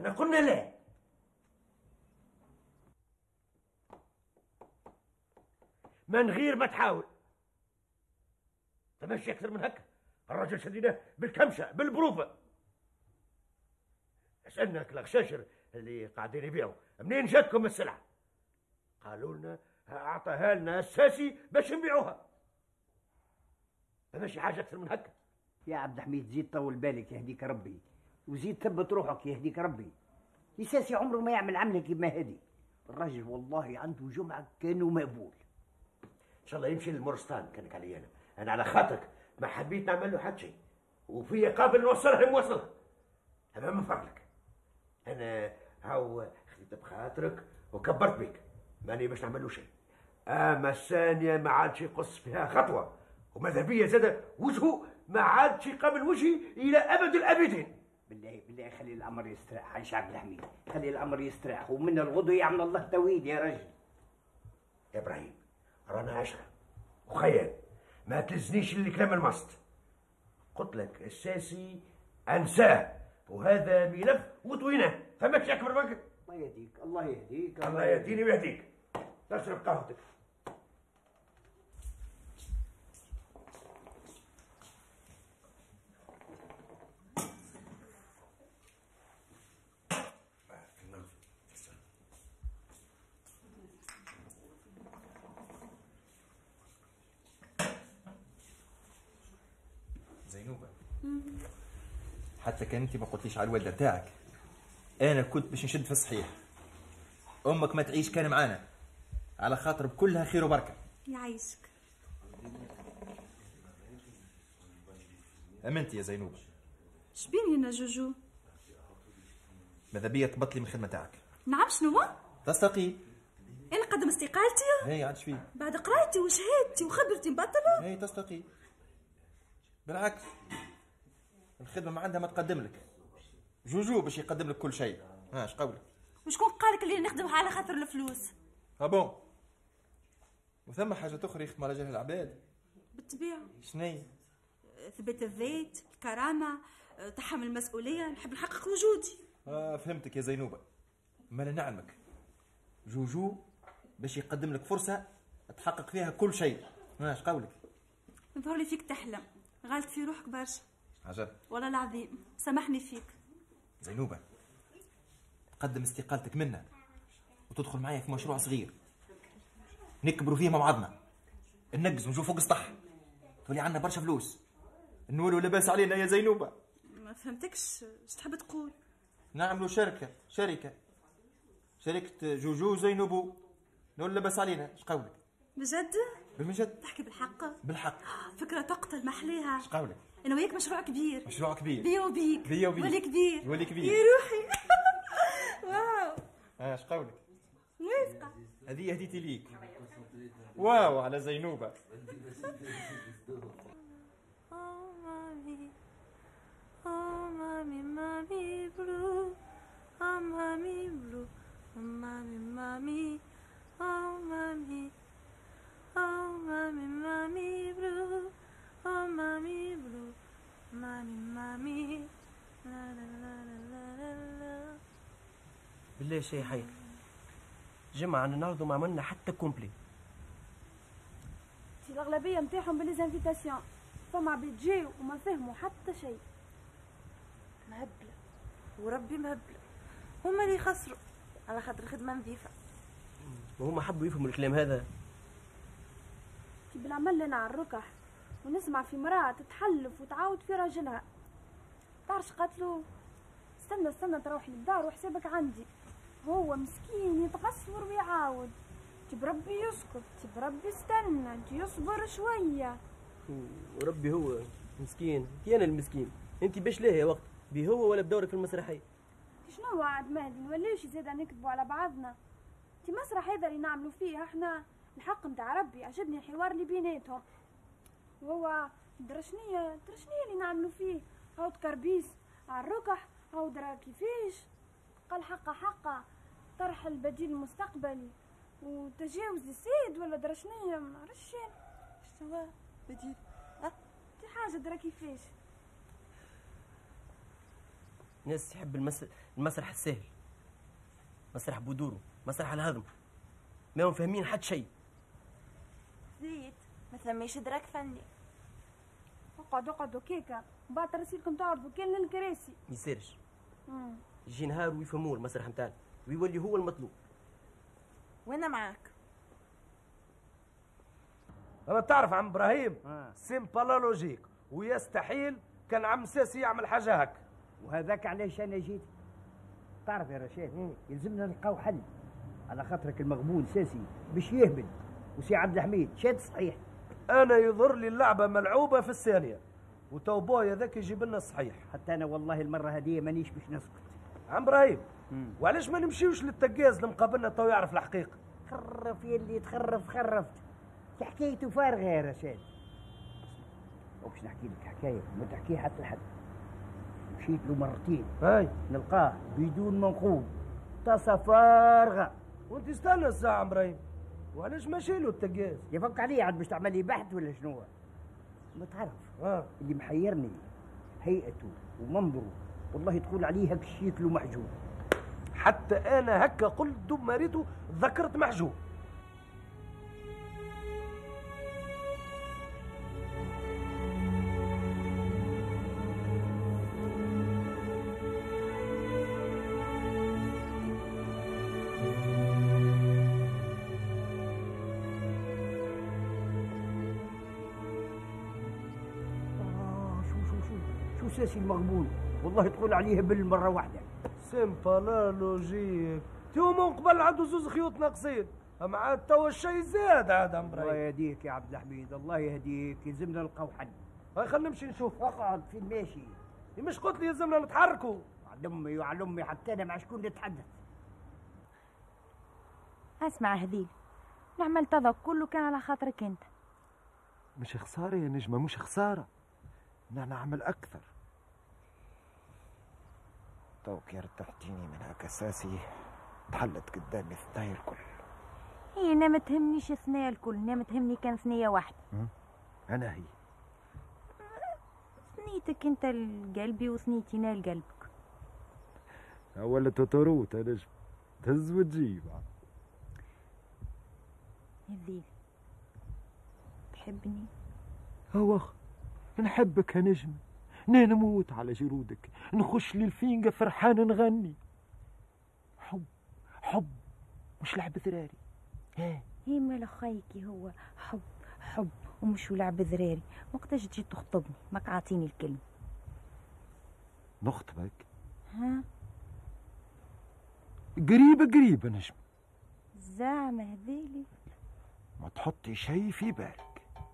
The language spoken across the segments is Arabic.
احنا قلنا لا. من غير ما تحاول تمشي اكثر من هكا. الراجل شديده بالكمشه بالبروفه. اسالنا الغشاشر اللي قاعدين يبيعوا منين جاتكم السلعه؟ قالوا لنا اعطاها لنا الساسي باش نبيعوها. ماشي حاجه اكثر من هكا. يا عبد الحميد زيد طول بالك يهديك ربي، وزيد ثبت روحك يهديك ربي. الساسي عمره ما يعمل عمله كيما هذه. الراجل والله عنده جمعه كانوا مقبول. ان شاء الله يمشي للمورستان. كانك علي انا على خاطرك ما حبيت نعمل له حتى شيء، وفي قابل نوصلها موصلها. اما من فضلك انا هاو خذيت بخاطرك وكبرت بك، ماني باش نعمل له شيء. اما الثانيه ما عادش يقص فيها خطوه، وماذا بيا زاد وجهه ما عادش يقابل وجهي الى ابد الابدين. بالله خلي الامر يستريح يا عبد الحميد، خلي الامر يستريح، ومن الغدو يعمل الله تويد يا رجل. يا ابراهيم رانا 10 وخيال، ما تلزنيش الكلام المصد. قلت لك الساسي انساه، وهذا ملف وطويناه، فماكش اكبر من كده. الله يهديك الله يهديك الله يهديني ويهديك. تشرب قهوتك. زينوبة، حتى كان انت ما قلتليش على الوالده بتاعك، انا كنت باش نشد في الصحيح. امك ما تعيش كان معانا على خاطر بكلها خير وبركه. يعيشك. امنتي يا زينوبة. شبين هنا جوجو؟ ماذا بيا تبطلي من الخدمه تاعك؟ نعم شنو؟ تستقيل. انا نقدم استقالتي؟ هي عاد فيه؟ بعد قرايتي وشهادتي وخبرتي مبطله؟ هي تستقيل. بالعكس الخدمه ما عندها ما تقدم لك. جوجو باش يقدم لك كل شيء. ها اش قولك؟ وشكون قالك اللي نخدمها على خاطر الفلوس؟ بون. وثم حاجه اخرى يخدم على جهل العباد. بالطبيعه. شنيا؟ ثبات الذات، الكرامه، تحمل المسؤوليه، نحب نحقق وجودي. فهمتك يا زينوبه. ما نعلمك جوجو باش يقدم لك فرصه تحقق فيها كل شيء. اش قولك؟ نظهر لي فيك تحلم، غالط في روحك برشا. عجب. والله العظيم سامحني فيك. زينوبه تقدم استقالتك منا وتدخل معايا في مشروع صغير نكبروا فيه مع بعضنا، ننقز ونشوف فوق السطح، تولي عندنا برشا فلوس، نولوا لاباس علينا يا زينوبه. ما فهمتكش، اش تحب تقول؟ نعملوا شركه جوجو زينوبو، نولوا لاباس علينا. اش قولك؟ بجد؟ بالمجد. تحكي بالحق؟ بالحق. فكره تقتل محليها. اش قولك؟ انا وياك مشروع كبير. مشروع كبير. بيا وبيك. ولي كبير. ولي كبير يا روحي. واو. اش قولك؟ موافقه. هذه هديتي ليك. واو على زينوبه. مامي بلو، مامي بلو، مامي، مامي، مامي بلو، مامي بلو، مامي، لا لا لا لا لا. بالله شي حي جمعة النهارده ما عملنا حتى كومبلي. الأغلبية متاعهم بالليزانفيتاسيون، فما عباد جاو وما فهموا حتى شيء. مهبلة وربي مهبلة، هما اللي يخسروا على خاطر خدمة نظيفة. وهم حبوا يفهموا الكلام هذا. بالعمل لنا على الركح ونسمع في مرأة تتحلف وتعاود في راجلها. تعرفش قتلوه؟ استنى تروحي للدار وحسابك عندي. هو مسكين يتغصور ويعاود. تب ربي يسكت، تب ربي استنى، يصبر شوية. وربي هو مسكين، انا المسكين. انت باش ليه يا وقت؟ بيه هو ولا بدورك في المسرحية؟ شنو وعد مهدي؟ نوليوش زادا نكذبوا على بعضنا. انت مسرح هذا اللي نعملوا فيه احنا الحق نتاع ربي. عجبني الحوار اللي بيناتهم. وهو درشنية اللي نعملوا فيه. هاو تكربيس على الركح، هاو درا كيفاش قال حقه طرح البديل المستقبلي وتجاوز السيد ولا درشنية ما عرفش شنو بديل. دي حاجة درا كيفاش. ناس يحب المسرح السهل، مسرح بودورو، مسرح الهضم، ما هم فاهمين حتى شيء. زيد ما ثميش ادراك فني. اقعدوا كيكا بعد ترسيلكم تعرفوا كان للكراسي. ما يصيرش. يجي نهار ويفهموا المسرح نتاعنا ويولي هو المطلوب. وانا معاك. انا تعرف عم ابراهيم سيمبلا لوجيك ويستحيل كان عم ساسي يعمل حاجه هكا. وهذاك علاش انا جيت. تعرف يا رشاد يلزمنا نلقاو حل على خاطرك المغبون ساسي باش يهبل وسي عبد الحميد شاد صحيح. انا يظهر لي اللعبه ملعوبه في الثانيه وتو بويا ذاك يجيب لنا الصحيح. حتى انا والله المره هذه مانيش باش نسكت. عم ابراهيم وعلاش ما نمشيوش للتقاز اللي مقابلنا تو يعرف الحقيقه؟ خرف يلي تخرف خرفت حكايته فارغه يا رشاد. وباش نحكي لك حكايه ما تحكيها حتى لحد. مشيت له مرتين هاي نلقاه بدون منقوب طاسه فارغه. وانت استنى الساعه عم ابراهيم وعلاش ماشي له التقاز؟ يفك عليه عاد باش تعمل لي بحث ولا شنو؟ ما تعرف اللي محيرني هيئته ومنظره والله تقول عليه هك شيكله محجوب. حتى انا هكا قلت دوب ما ريته ذكرت محجوب. شو ساسي المغبون والله تقول عليه بالمره واحده. سيمبلا لوجيك تو من قبل عنده زوز خيوط ناقصين اما عاد توا الشيء زاد عاد عم الله يهديك يا عبد الحميد الله يهديك يلزمنا نلقاو حل. هاي خلينا نمشي نشوف. اقعد في الماشي. مش قلت لي يلزمنا نتحركوا؟ على امي وعلى امي حتى انا مع شكون نتحدث. اسمع هذيل نعمل تذا كله كان على خاطرك انت. مش خساره يا نجمه مش خساره. انا نعمل اكثر. توك يا رتحتيني من هكا ساسي تحلت قدامي الثنايا الكل. هي انا ما تهمنيش الثنايا الكل، انا ما تهمني كان ثنيه واحده. انا هي ثنيتك انت لقلبي وثنيتي انا لقلبك. ولا توتروت يا نجم تهز وتجيب. هذيل تحبني؟ هو نحبك يا نجم. انا نموت على جرودك نخش للفينقة فرحان نغني. حب حب مش لعب ذراري. هي مال خيكي هو حب حب ومش لعب ذراري. وقتاش تجي تخطبني ماك عاطيني الكلمة. نخطبك؟ ها قريبة نجم. زعما هذيلي ما تحطي شيء في بالك.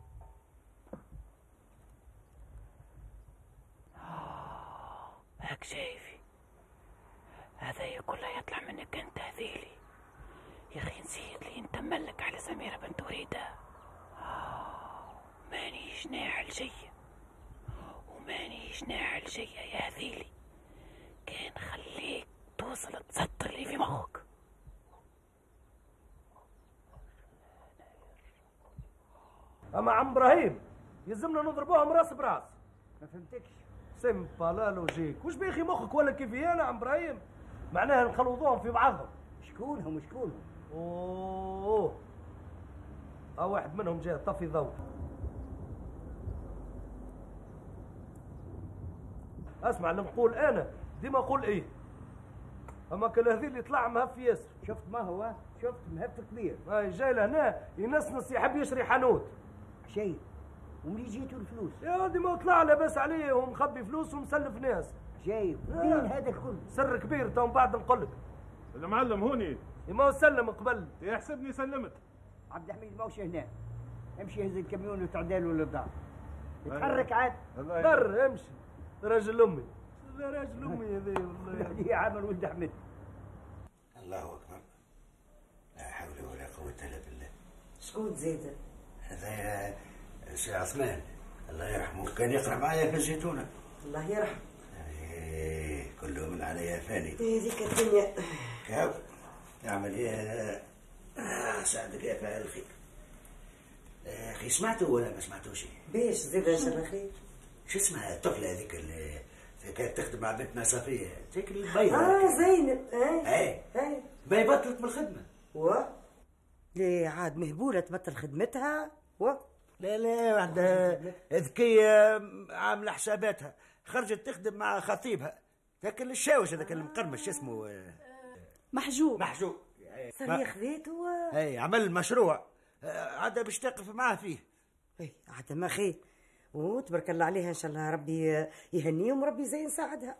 هاك شايفي هذا كله يطلع منك انت هذيلي. يا اخي نسيت لي انت ملك على سميرة بنت وريدة. مانيش ناعل جية ومانيش ناعل جية يا هذيلي. كان خليك توصل تسطر لي في مخك. اما عم ابراهيم يلزمنا نضربوهم راس براس. ما فهمتكش. سيمبلا لوجيك وش بيخي مخك ولا كيفي انا عم ابراهيم؟ معناها نخلوضوهم في بعضهم. شكونهم؟ اوه واحد منهم جاء طفي ضوء. اسمع نقول انا ديما اقول ايه اما كان هذي اللي طلع مهف ياسر. شفت ما هو شفت مهف كبير. هاي جاي لهنا ينسنس يحب يشري حانوت. شيء وملي جيتوا الفلوس يا ديما طلع لاباس عليه ومخبي فلوس ومسلف ناس. جايب فين هذا الكل؟ سر كبير تو من بعد نقول لك. المعلم هوني ما سلم قبل يحسبني سلمت. عبد الحميد ماهوش هنا. امشي هز الكاميون وتعداله للدار. يتحرك عاد. در امشي راجل امي. راجل امي هذي والله. هذه عمل ولد احمد. الله اكبر لا حول ولا قوه الا بالله. شكون زيد؟ هذا سي عثمان الله يرحمه كان يقرا معايا في الزيتونه. الله يرحمه. كله من عليا فاني. هذيك الدنيا. كاو نعمل ايه؟ ساعدك يا فاعل الخير. اخي سمعتوا ولا ما سمعتوش؟ بيش زيد ان شاء الله خير. شو اسمها الطفله هذيك اللي كانت تخدم مع بنتنا صفيه تاكل البيضه. زينب. اي ما بطلت من الخدمه. ليه عاد مهبوله تبطل خدمتها؟ لا واحدة ذكية عاملة حساباتها، خرجت تخدم مع خطيبها ذاك الشاوش هذاك المقرمش اسمه محجوب. صار خذيته. اي عمل مشروع عاد باش تقف معاه فيه. اي عاد ما خير وتبارك الله عليها ان شاء الله ربي يهنيهم وربي زي يساعدها.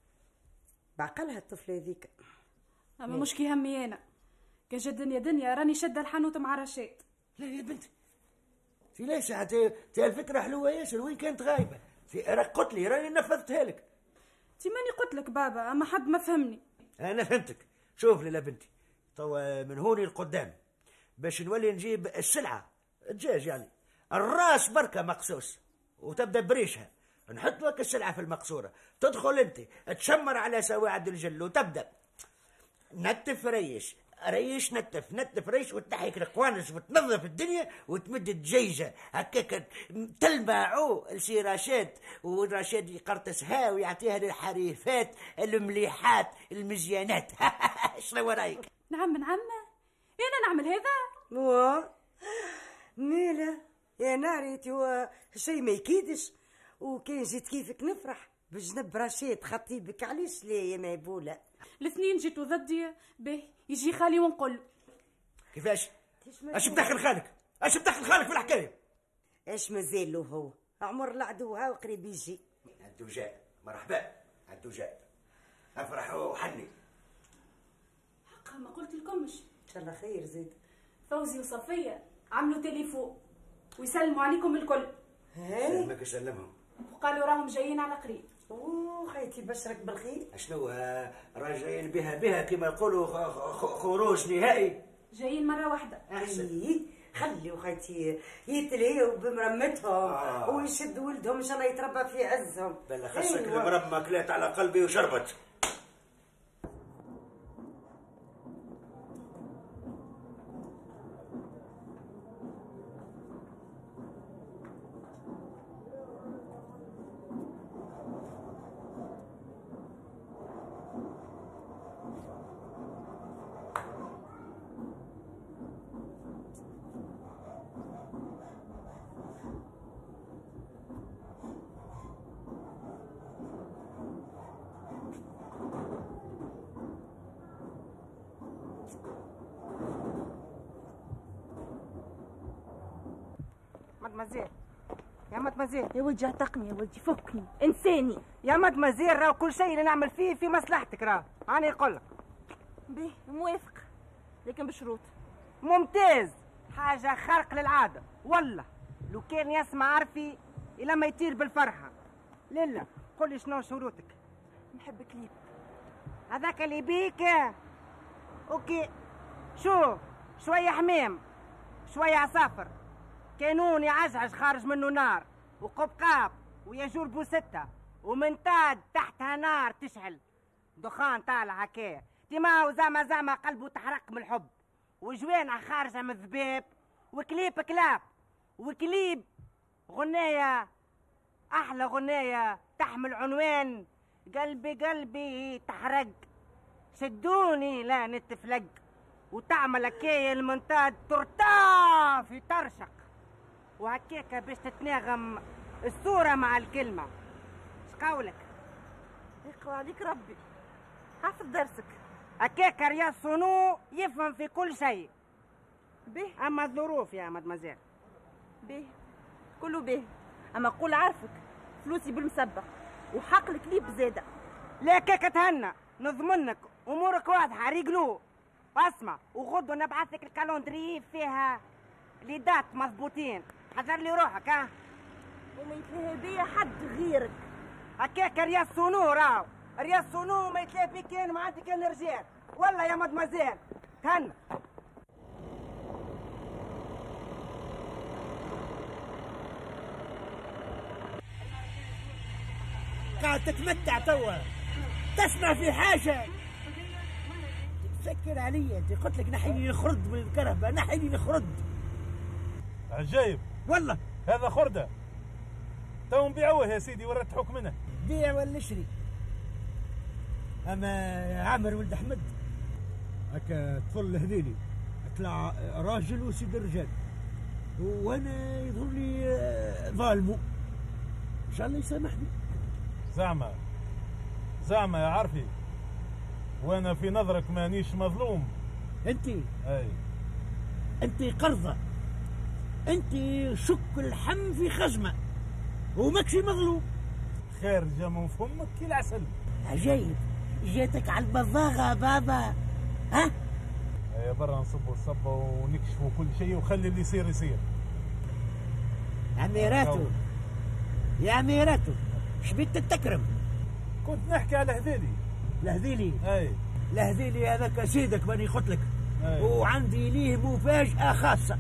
بعقلها الطفله هذيك. اما مش كي همي انا كان جا دنيا راني شاده الحانوت مع رشاد. لا يا بنتي في ليش تي الفكره حلوه ياسر، وين كانت غايبه؟ راك قلت لي راني نفذتها لك. تي ماني قلت لك بابا اما حد ما فهمني. انا فهمتك. شوف لي لا بنتي توا من هوني لقدام باش نولي نجيب السلعه الدجاج يعني الراس بركه مقصوص وتبدا بريشها، نحط لك السلعه في المقصوره، تدخل انت تشمر على سواعد الجل وتبدا نتف ريش نتف ريش وتنحيك القوانص وتنظف الدنيا وتمد الدجيجه هكاك تلمعوا لسي رشاد، ورشاد يقرطسها ويعطيها للحريفات المليحات المزيانات. شنو رايك؟ نعم انا نعمل هذا؟ ميلا يا ناريتي هو شيء ما يكيدش، وكان جيت كيفك نفرح بجنب رشيد خطيبك. علاش لا يا مهبوله؟ الاثنين جيتوا ضدي به يجي خالي ونقول كيفاش؟ اش بدخل خالك في الحكايه؟ ايش مازال له هو؟ عمر العدو ها وقريب يجي. عدو جاء مرحبا عدو جاء افرح وحني. حقا ما قلت لكمش ان شاء الله خير زيد. فوزي وصفيه عملوا تليفون ويسلموا عليكم الكل. سلمك يسلمهم وقالوا راهم جايين على قريب. خيتي بشرك بالخير. شنو راجعين بها كما يقولوا خروج نهائي؟ جايين مره واحده. احسن. خليوا خيتي يتلهيوا بمرمتهم ويشد ولدهم ان شاء الله يتربى في عزهم. بلا خاصك المرمى كلات على قلبي وشربت. مدمزيل يا مدمزيل يا ولدي اعتقني يا ولدي فكني انساني يا مدمزيل. راه كل شيء اللي نعمل فيه في مصلحتك. راه انا نقول لك به موافق لكن بشروط. ممتاز. حاجه خارق للعاده والله. لو كان يسمع عرفي الى ما يطير بالفرحه. لله قل لي شنو شروطك؟ نحب كليب. هذاك اللي بيك اوكي. شوف شويه حمام شويه عصافر كانون يعجعج خارج منه نار وقبقاب ويجور بوستة ومنتاد تحتها نار تشعل دخان طالع هكايا ديما وزعما قلبه تحرق من الحب وجوانع خارجه من الذباب وكليب كلاب وكليب غنايه احلى غنايه تحمل عنوان قلبي تحرق شدوني لا نتفلق وتعمل هكايا المنتاد ترتاف يترشق وهكاك باش تتناغم الصورة مع الكلمة. شقولك؟ يقوى عليك ربي حافظ درسك. هكاك رياض صنو يفهم في كل شيء. به أما الظروف يا مدمزيل به كله به. أما قول عارفك فلوسي بالمسبق وحق الكليب زادة. لا كاك تهنى نضمنك أمورك واضحة ريقلو. اسمع وغدو نبعث لك الكالندري فيها لي دات مضبوطين. حذر لي روحك ها وما يتلهى بيا حد غيرك. هكاك رياض صنو راهو رياض صنو ما يتلهى بيك كان ما عندي كان رجال والله يا مدمزيل تهنى. قاعد تتمتع توا تسمع في حاجه تفكر عليا. انت قلت لك نحيني الخرد بالكرهبه نحيني الخرد. عجايب والله هذا خردة تو نبيعوه يا سيدي ورا حكمنا. بيع ولا نشري اما عامر ولد احمد هكا طفل هذيلي طلع راجل وسيد الرجال، وانا يظهر لي ظالمه. ان شاء الله يسامحني. زعما يا عرفي، وانا في نظرك مانيش مظلوم. انت اي انت قرضه، انت شك الحم في خزمه وماكشي مظلوم. خارجه من فمك كي العسل. عجيب، جاتك على البضاغه بابا. ها يا برا نصبوا الصبه ونكشفوا كل شيء وخلي اللي يصير يصير. اميراتو يا اميراتو، شبيت تتكرم؟ كنت نحكي على هذيلي. لهذيلي؟ اي لهذيلي هذاك سيدك ماني قلت لك، وعندي ليه مفاجأة خاصة.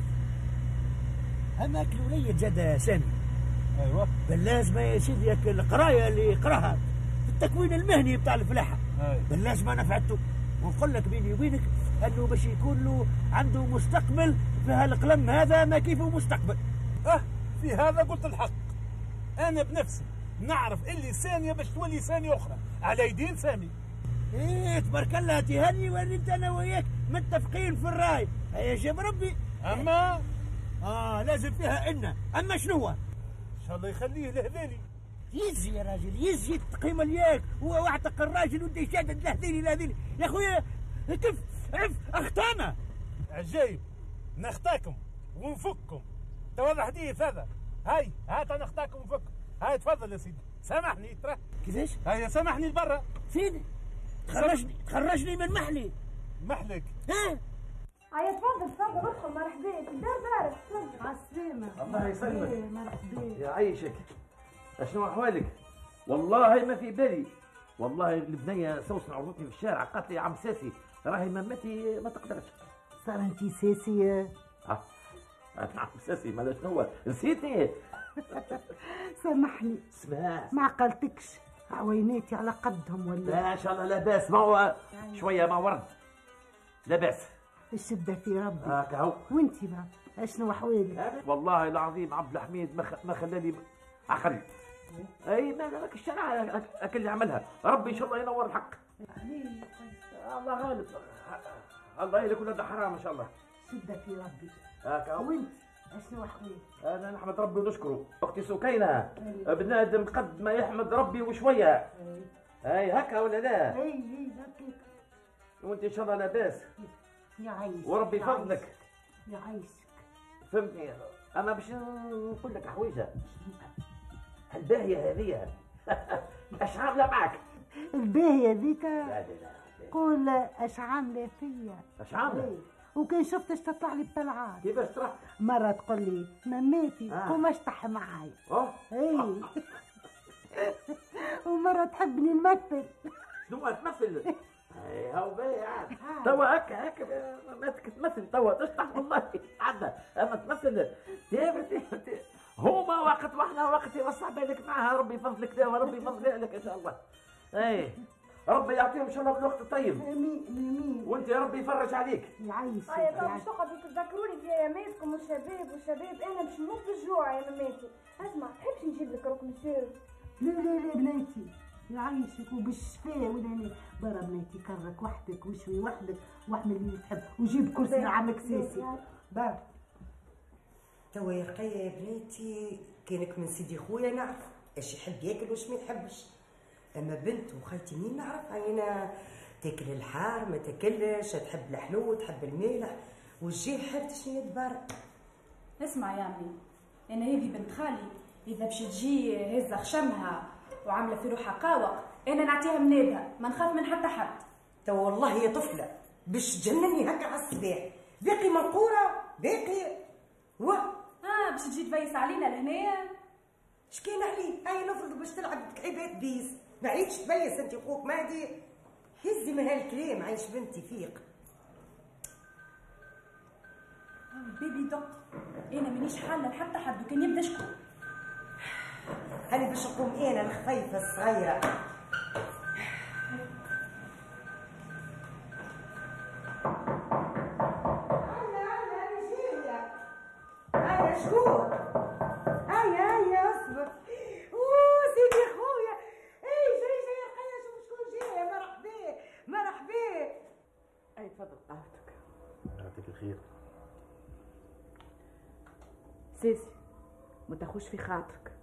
هذاك الوليد زاد سامي. ايوه بل لازم يا سيدي القراية اللي يقراها في التكوين المهني بتاع الفلاحة، بل لازم انا نفعته. ونقول لك بيني وبينك انه باش يكون له عنده مستقبل في هالقلم هذا ما كيفه مستقبل. في هذا قلت الحق. انا بنفسي نعرف اللي ثانيه باش تولي ثانيه اخرى على يدين سامي. ايه تبارك الله تهني، وليت انا وياك متفقين في الراي. هيا جاب ربي. اما لازم فيها ان. اما شنو؟ ان شاء الله يخليه لهذيلي. يزي يا راجل يزي، تقيم الياك هو واعتق الراجل وانت شادد لهذيلي يا خويا. كيف عف اختانا. عجيب، نختاكم ونفككم. توا حديث هذا. هاي هات انا اختاكم ونفككم. هاي تفضل يا سيدي، سامحني ترى. كيفاش؟ هيا سامحني لبرا سيدي. تخرجني من محلي. محلك؟ ها؟ هيا تفضل ادخل. مرحبا دارك تفضل. على السلامة. الله يسلمك. مرحبا. يعيشك. اشنو احوالك؟ والله ما في بالي. والله البنيه سوسن عرضتني في الشارع، قالت لي يا عم ساسي راهي مامتي ما تقدرش. صار انت ساسي؟ عم ساسي مالا شنو نسيتني. سامحني. اسمع ما عقلتكش، عويناتي على قدهم ولا؟ لا ان شاء الله لا باس. ما هو شويه ما ورد، لا باس. الشدة في ربي. هاكا هو. وانت ما اشنو احوالك؟ والله العظيم عبد الحميد ما خلالي عقل. اي ما لك الشارع اكل اللي عملها. ربي ان شاء الله ينور الحق. الله غالب. الله يلك ولاد حرام ان شاء الله. شدة في ربي. هاكا هو. وانت اشنو احوالك؟ انا نحمد ربي ونشكره. اختي سكينه بنادم قد ما يحمد ربي وشويه. اي هكا ولا لا؟ اي هكاك. وانت ان شاء الله لاباس. يعيشك وربي يفضلك. يعيشك. فهمتني. انا باش نقول لك حويجه الباهيه هذه. اش عامله معك؟ الباهيه ذيك؟ لا قول اش عامله فيا. اش عامله؟ وكان شفتش تطلع لي بطلعات. كيفاش تروح؟ مرة تقول لي ماماتي قوم اشطح معايا. اي. ومرة تحبني نمثل. شنو تمثل؟ هاو باهي عاد. توا هكا ماتك تمثل توا تشطح والله عاد. اما تمثل هما وقت واحنا وقت يوسع بالك معها. ربي يفضلك داوى، ربي يفضل لك ان شاء الله. اي ربي يعطيهم ان شاء الله بالوقت الطيب. امين امين. وانت يا ربي يفرج عليك. يعيشك. هيا تو باش تقعدوا تذكروني في اياماتكم والشباب. انا باش نموت بالجوع يا ماماتي. اسمع تحبش نجيب لك روك مسير؟ لا بناتي يعيشك وبالشفاء. وانا برا بناتي كرك وحدك وشوي وحدك واعمل اللي تحب وجيب كرسي لعمك ساسي. برا. توا يا رقية يا بناتي كانك من سيدي خويا نعرف اش يحب ياكل واش ما يحبش. اما بنت وخيتي منين نعرف؟ انا تاكل الحار ما تاكلش، تحب الحلو تحب المالح والجي حبت شنو تبارك. اسمع يا عمي، انا هذه بنت خالي اذا باش تجي هزه خشمها وعامله في روحها قاوق انا نعطيها منابها، ما نخاف من حتى حد. تو والله يا طفله باش تجنني هكا على الصباح. باقي منقوره باقي باش تجي تبيس علينا لهنايا. شكين عليك؟ هاي نفرض باش تلعب كعيبات بيس، ما عيدش تبيس انت خوك مهدي. هزي من هالكلام عايش بنتي فيق. الباب يدق، انا مانيش حاله لحتى حد وكان يبدا شكون. هاني باش نقوم انا الخفيفه الصغيره. شكون؟ هيا اصبر. سيدي خويا. جاي رقية شوف شكون جاي. تفضل قهوتك. يعطيك الخير. سيسي ما تاخوش في خاطرك،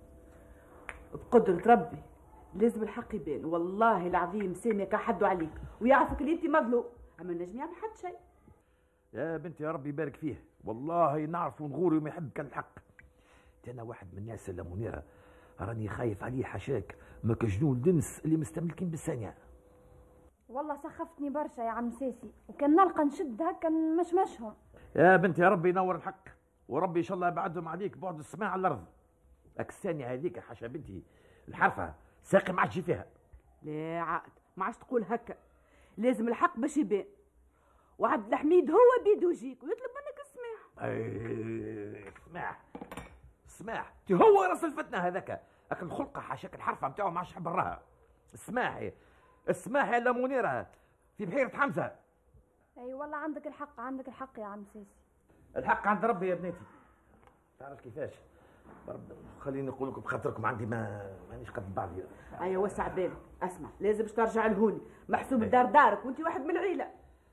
بقدرة ربي لازم الحق يبان. والله العظيم سامي كحدوا عليك ويعرفك اللي انت مظلوم، اما النجم يعمل حد شيء. يا بنتي يا ربي يبارك فيه، والله نعرف ونغوري وما يحب كان الحق. انا واحد من الناس اللي منيره راني خايف عليه حشاك ما كجنون دنس اللي مستملكين بالثانيه. والله سخفتني برشا يا عم سيسي، وكان نلقى نشد هكا نمشمشهم. يا بنتي يا ربي ينور الحق، وربي ان شاء الله يبعدهم عليك بعد السماء على الارض. الثانيه هذيك حاشا بنتي الحرفه ساقي ما عادش فيها. لا عاد ما عادش تقول هكا، لازم الحق باش يبان. وعبد الحميد هو بيدو يجيك ويطلب منك السماح. السماح تي هو راس الفتنه هذاك، لكن الخلقه حاشاك الحرفه نتاعو ما عادش حب راها. السماح يا لا منيره في بحيره حمزه. اي والله عندك الحق، عندك الحق يا عم سيسي. الحق عند ربي يا بناتي. تعرف كيفاش؟ خليني نقول لكم بخاطركم عندي مانيش قد بعضي. ايوه وسع بالك، اسمع لازم باش ترجع لهوني، محسوب الدار دارك وانت واحد من العيله.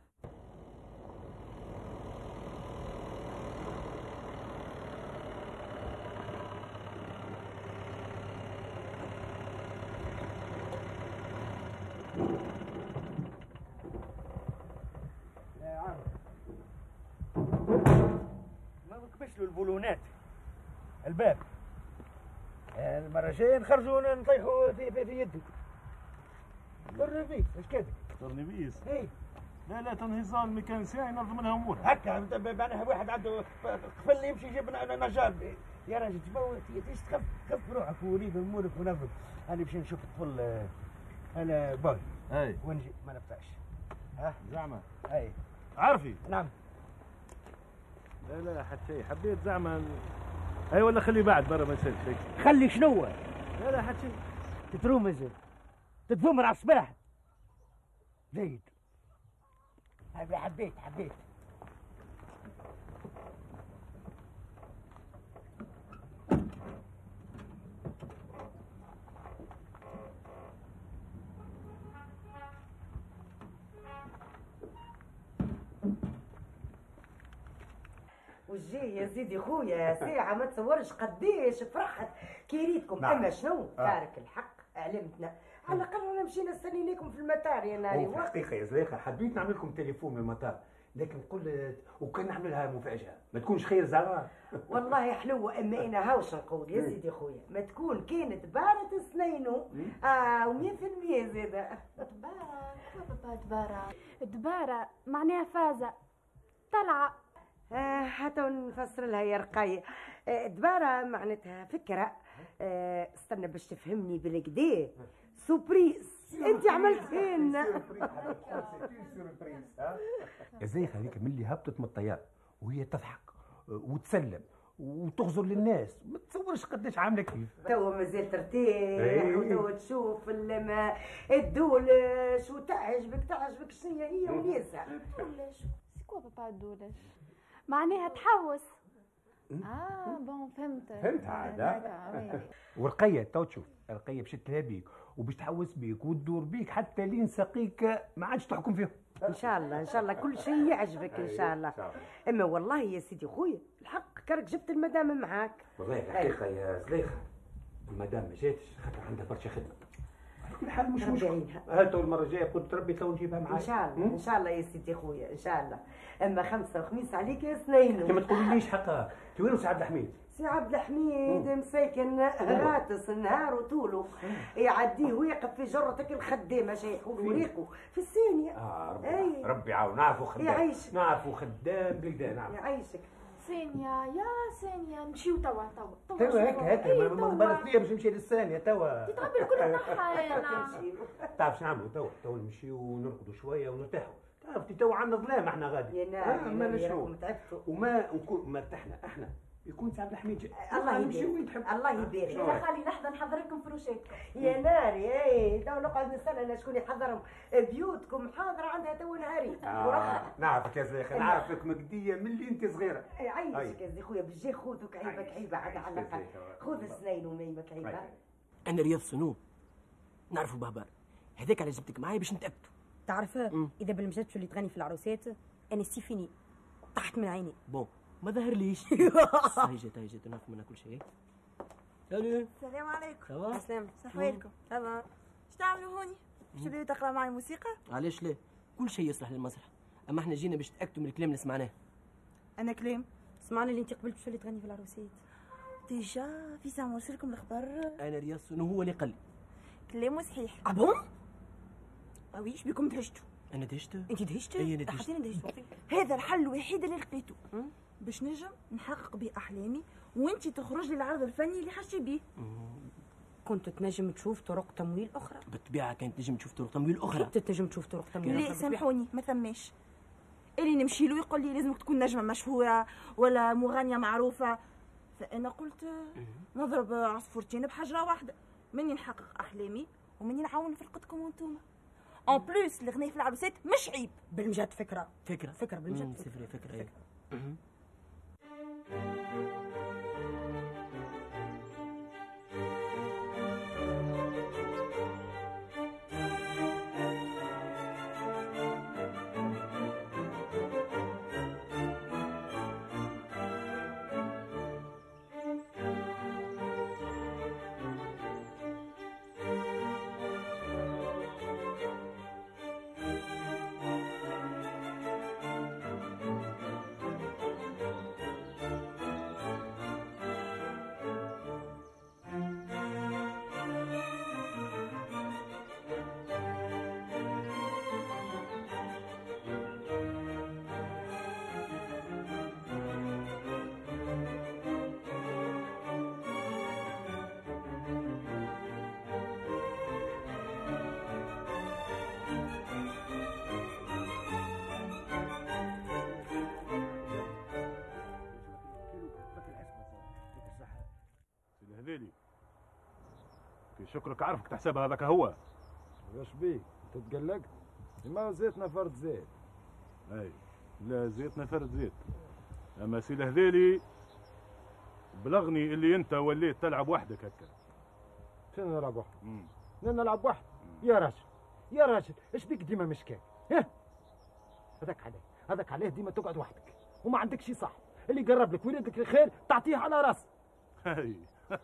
ما نكبش له البولونات الباب. المرة الجاية نخرجوا نطيحوا في يدي. تورنيفيس ايش كده؟ تورنيفيس؟ اي لا تنهيزان ميكانيسيان ينظم لها امور. هكا معناها واحد عنده قفل يمشي يجيب نجار. يا راجل تخف بروحك وليد امورك ونظم. انا باش نشوف الطفل انا باي. اي ونجي ما نفتحش. ها زعما؟ اي عارفي؟ نعم. لا حتى شيء حبيت زعما. اي ولا خليه بعد برا ما يصيرش هيك. خلي شنو؟ لا حتى شيء. تترومز تتذمر على الصباح. زيد. حبيت وجيه يا سيدي خويا ساعة ما تصورش قديش فرحت كي ريتكم. نعم. اما شنو تارك الحق علمتنا على الاقل رانا مشينا استنيناكم في المطار يا ناري. في الحقيقه يا زليخه حبيت نعمل لكم تليفون من المطار، لكن قلت وكان نعملها مفاجاه ما تكونش خير زهره. والله حلوه، اما انا هاوش نقول يا سيدي خويا ما تكون كانت بارة سنينو و100% زاده. دبارة معناها فازة طلعة. حتى نفسر لها يا رقاية. دبارة معناتها فكرة. استنى باش تفهمني بالكدا. سوربريز انت عملتها لنا. يا زليخه هذيك ملي هبطت من الطياره وهي تضحك وتسلم وتغزر للناس ما تصورش قداش عامله كيف. توا مازال ترتاح وتوا تشوف الدولش وتعجبك شنو هي ونيسها. الدولش سكوا بابا الدولش معناها تحوس. بون فهمت عاد. ورقيه تو تشوف رقيه باش تلها بيك وباش تحوس بيك وتدور بيك حتى لين ساقيك ما عادش تحكم فيهم. ان شاء الله كل شيء يعجبك ان شاء الله. اما والله يا سيدي خويا الحق كرك جبت المدام معاك. والله الحقيقه يا زليخه المدام ما جاتش خاطر عندها برشا خدمه. على كل حال مش مشكل. هاتوا المره الجايه قلت ربي تو نجيبها معايا. ان شاء الله يا سيدي خويا ان شاء الله. اما خمسة وخميس عليك يا سنين. انت ما تقوليليش حقا انت وين سي عبد الحميد؟ سي عبد الحميد مساكن غاطس النهار وطوله يعديه ويقف في جرتك الخدامه شيحوا له ريقه في الثانيه. ربي يعاون. نعرفوا خدام يعيشك. نعرفوا خدام بالكدا. نعرف يعيشك. ثانية نمشيو توا هكا ما بالك فيا باش نمشي للثانية توا. تتعب الكل نحا انا. تعرف شنو نعملوا توا نمشيو ونرقدوا شوية ونرتاحوا. تعرفتي توا عندنا ظلام احنا غادي. يا ناري ما نشرو وما نكون ما ارتحنا احنا يكون سي عبد الحميد جاي. الله يبارك. الله يبارك. يا خالي لحظة نحضر لكم فروشاتكم. يا ناري تو نقعد نستنى شكون يحضرهم. بيوتكم حاضرة عندها تو نهاري. نعرفك يا زليخة نعرفك مقدية من اللي انت صغيرة. عايشك يا زي خويا بالجي خذك عيبك عاد على الاقل. خذ السنين وميمك عيبة. انا رياض سنون نعرفوا بهبار هذاك على جبتك معايا باش نتأكدوا تعرف اذا بالمجد اللي تغني في العروسات انا سيفيني طاحت من عيني. بون ما ظهر ليش. هاي جات نفهم منها كل شيء. الو السلام عليكم. سلام. سلام. صحوالكم. تمام. اش تعملوا هوني؟ باش تبداو تقرا معي موسيقى؟ علاش لا؟ كل شيء يصلح للمسرح، اما احنا جينا باش نتاكدوا من الكلام اللي سمعناه. انا كلام؟ سمعنا اللي انت قبلت اللي تغني في العروسات. ديجا في ساعه مرسلكم الخبر. انا رياس هو اللي قال لي. كلامه صحيح. بون؟ وي اش بكم دهشتوا؟ انا دهشت؟ انت دهشت؟ اي انا دهشت. هذا الحل الوحيد اللي لقيته باش نجم نحقق به احلامي وانت تخرج لي العرض الفني اللي حاجتي بيه. كنت تنجم تشوف طرق تمويل اخرى. بالطبيعه كانت تنجم تشوف طرق تمويل اخرى. كنت تنجم تشوف طرق تمويل اخرى. لا سامحوني ما ثماش. اللي نمشي له يقول لي لازمك تكون نجمه مشهوره ولا مغنيه معروفه، فانا قلت نضرب عصفورتين بحجره واحده، مني نحقق احلامي ومني نعاون في رقدكم وانتم. اون بلوس الغناء في العروسات مش عيب. بالمجد فكره فكره بالمجد. فكره. هذيلي في شكرك عارفك تحسبها هذاك هو. واش بيك انت تقلقت؟ ما زيتنا فرد زيت. اي لا زيتنا فرد زيت، اما سي الهذيلي بلغني اللي انت وليت تلعب وحدك هكا. شنو نلعب وحدك؟ نلعب وحدك يا راجل ايش بيك ديما مشكاك؟ ها هذاك عليه ديما تقعد وحدك وما عندكش صح، اللي يقرب لك ويريد لك الخير تعطيه على راسك. هاي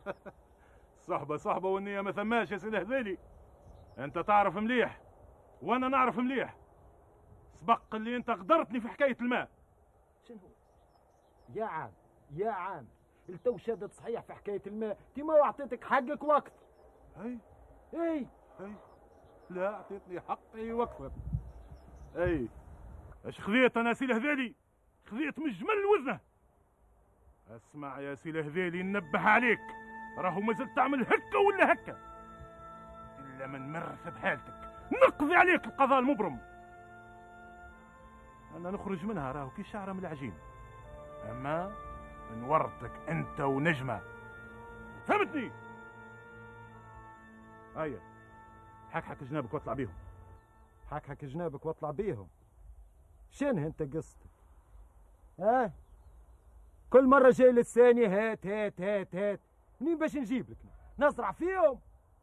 صحبة والنية ما ثماش يا سي الهذيلي. انت تعرف مليح وانا نعرف مليح، سبق اللي انت غدرتني في حكاية الماء. شنو يا عام التو شادت صحيح في حكاية الماء، تي ما اعطيتك حقك وقت. اي لا اعطيتني حقي وقت. اي اش خذيت انا سي الهذيلي؟ خذيت من جمل وزنه. اسمع يا سي الهذيلي ننبه عليك، راهو ما زلت تعمل هكا ولا هكا الا من مرث بحالتك نقضي عليك القضاء المبرم. انا نخرج منها راهو كي شعره من العجين، اما نورطك انت ونجمه، فهمتني؟ هيا حك جنابك واطلع بيهم. حك جنابك واطلع بيهم؟ شنو انت قصتك؟ كل مرة جاي للثاني هات منين باش نجيب لك؟ نزرع فيهم؟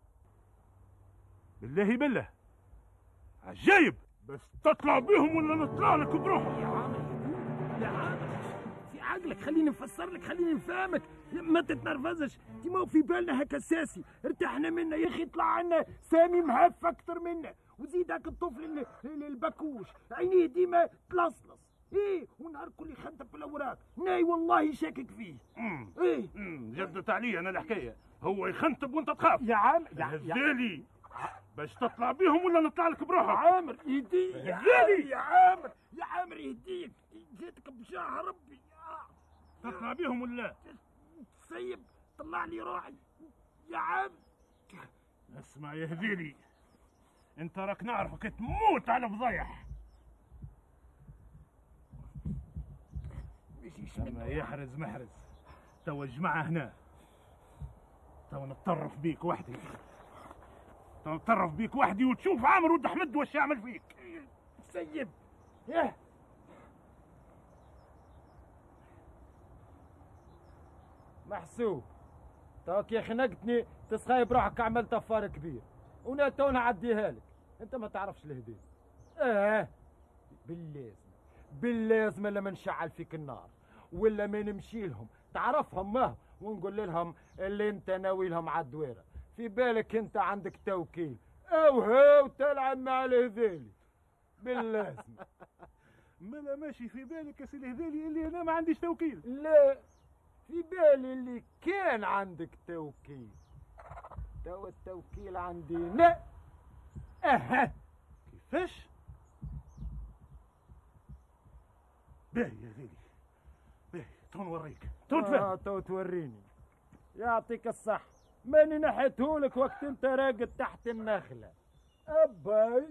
بالله عجايب، بس تطلع بيهم ولا نطلع لك بروحك؟ يا عامر في عقلك، خليني نفسر لك، خليني نفهمك، ما تتنرفزش. انت ما في بالنا هكا اساسي، ارتحنا منا يا اخي، طلع عنا سامي مهف اكثر منا، وزيد هاك الطفل البكوش عينيه ديما تلصلص. ونهار كل يخدم في الاوراق، ناي والله شاكك فيه. جدت علي انا الحكايه، هو يخنتب وانت تخاف. يا عم هذالي باش تطلع بيهم ولا نطلع لك بروحك؟ عامر يهديك يا عامر يهديك، جيتك بجاه ربي. تطلع بيهم ولا سيب طلع لي روحي يا عم. اسمع يا هذيلي، انت راك نعرفك تموت على فضايح، اما يحرز محرز. توا الجماعة هنا، توا نتطرف بيك وحدي وتشوف عامر ولد احمد واش يعمل فيك. سيب محسوب توك يا خنقتني تسخايب روحك، عملت فار كبير وانا تو نعديها لك. انت ما تعرفش الهديه، باللازم لما نشعل فيك النار ولا ما نمشي لهم تعرفهم ما ونقول لهم اللي انت ناوي لهم على الدويره، في بالك انت عندك توكيل او هاو تلعب مع الهذيلي باللازم. مالا ماشي في بالك يا سي الهذيلي اللي انا ما عنديش توكيل؟ لا، في بالي اللي كان عندك توكيل. توا التوكيل عندي لا. كيفاش؟ باهي يا ذيلي، باهي تو نوريك، تو تفهم. تو توريني. يعطيك الصح، ماني نحيتهولك وقت انت راقد تحت النخلة. أباي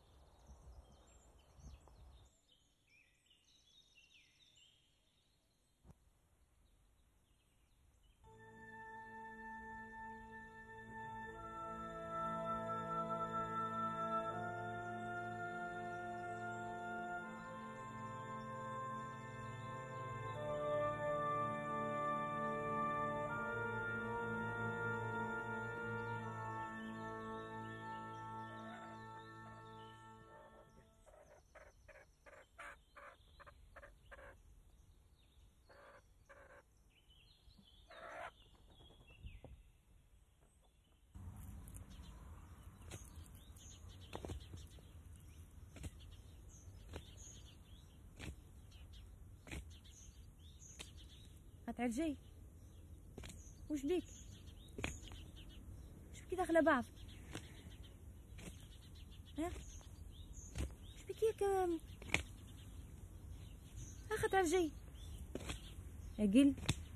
هتعرجي وش بيك؟ وش بيكي داخله بعض؟ ها؟ وش بيكي هيك؟ اخت عرجي اقل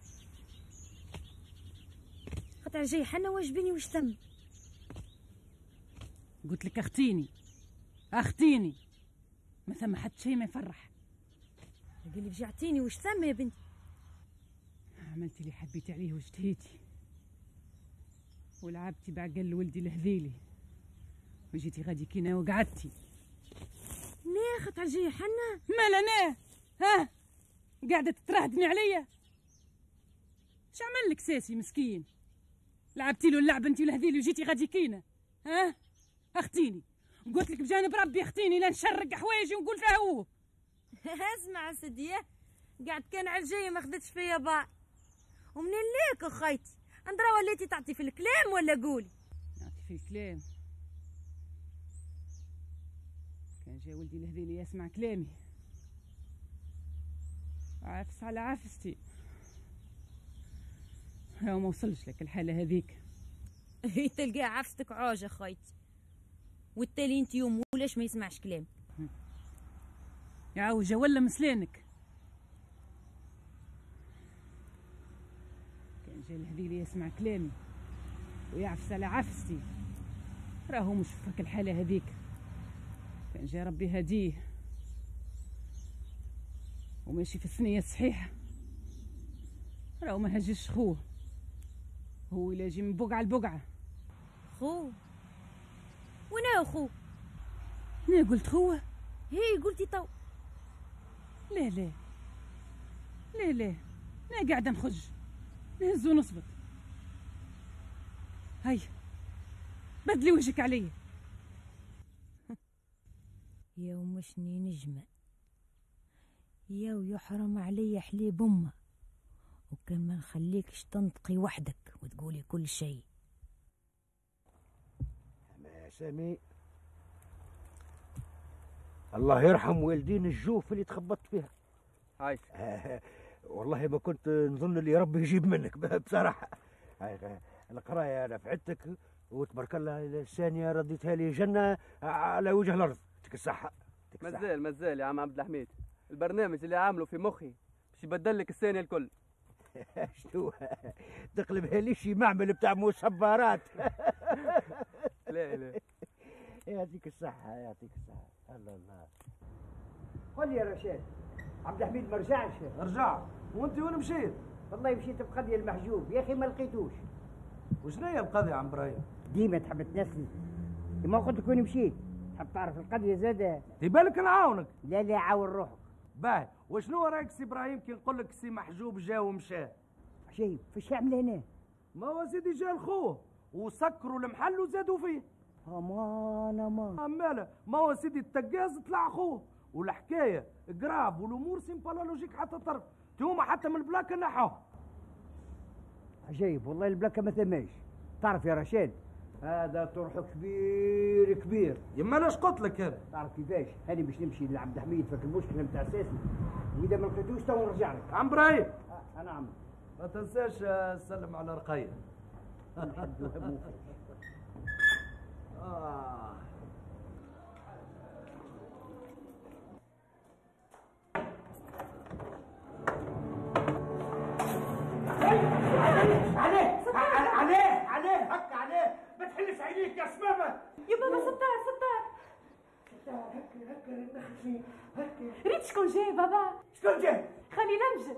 اخت عرجي حنا واش بيني وش ثم؟ قلت لك اختيني ما ثم حد شيء ما يفرح. قولي فجعتيني وش ثم يا بنتي؟ عملتي اللي حبيتي عليه واجتهيتي ولعبتي بعقل ولدي الهذيلي وجيتي غادي كينا وقعدتي. ليه اخت عرجي حنا؟ مالا انا ها قاعده تترهدني عليا؟ اش عمل لك ساسي مسكين؟ لعبتي له اللعبه انت والهذيلي وجيتي غادي كينا ها؟ اختيني قلت لك بجانب ربي اختيني لا نشرق حوايجي ونقول فيها هو. اسمع سديه قاعد كان عرجيه ما خدتش فيا باع ومنين ليك اخيتي؟ اندرا وليتي تعطي في الكلام ولا قولي؟ نعطي في الكلام. كان جا ولدي الهذيلي يسمع كلامي عافس على عافستي هاو ما وصلش لك الحالة هذيك. تلقى عافستك عوجة خيتي والتالي انت يوم وليش ما يسمعش كلام؟ يا عوجة ولا مسلانك. كان جا الهذيلي يسمع كلامي ويعفس على عافستي راهو مش فك الحالة هذيك. كان جا ربي هديه وماشي في الثنية الصحيحة راهو ما هجش خوه هو يلاجي من بقعة لبقعة. خوه؟ وين خو؟ انا قلت خوه؟ هي قلتي تو. لا لا لا لا انا قاعدة نخج نهز ونصبط. هيا بدلي وجهك عليا. يا ومشني نجمة يا ويحرم علي حليب أمه وكان ما نخليكش تنطقي وحدك وتقولي كل شيء. ما سامي الله يرحم والدين الجوف اللي تخبطت فيها. هاي والله ما كنت نظن اللي ربي يجيب منك بصراحة. القراية نفعتك وتبارك الله الثانية رديتها لي جنة على وجه الأرض. يعطيك الصحة. مازال يا عم عبد الحميد البرنامج اللي عامله في مخي باش يبدل لك الثانية الكل. شنو تقلبها لي شي معمل بتاع مصبرات. لا يعطيك الصحة يعطيك الصحة. الله قل لي يا رشاد عبد الحميد ما رجعش؟ رجع. وانت وين مشيت؟ والله مشيت بقضية المحجوب يا اخي ما لقيتوش. وشنو هي القضية يا عم ابراهيم؟ ديما تحب تنسني ما قلت لك وين مشيت؟ تحب تعرف القضية زادة؟ تبالك نعاونك. لا عاون روحك. باهي وشنو رايك سي ابراهيم كي نقول لك سي محجوب جا ومشى؟ شيء فاش يعمل هنا؟ ما هو سيدي جا لخوه وسكروا المحل وزادوا فيه. امان ماله ما هو سيدي التقاز طلع اخوه، والحكايه جراف والامور سيمبالا لوجيك حتى طرف، هما حتى من البلاكه نحوها. عجيب والله البلاكه ما ثماش. تعرف يا رشاد هذا طرح كبير كبير. يما لاش قلت لك هذا؟ تعرف كيفاش؟ هاني باش نمشي لعبد الحميد فك المشكله نتاع ساسي، واذا ما لقيتوش تو نرجع لك. عم برايم انا عم ما تنساش سلم على رقيه. عليه هكا عليه، ما تحلش عينيك يا سمامه. يا بابا ستار هكا نخفي هكا. ريت شكون جاي بابا؟ شكون جاي؟ خلي نمجد.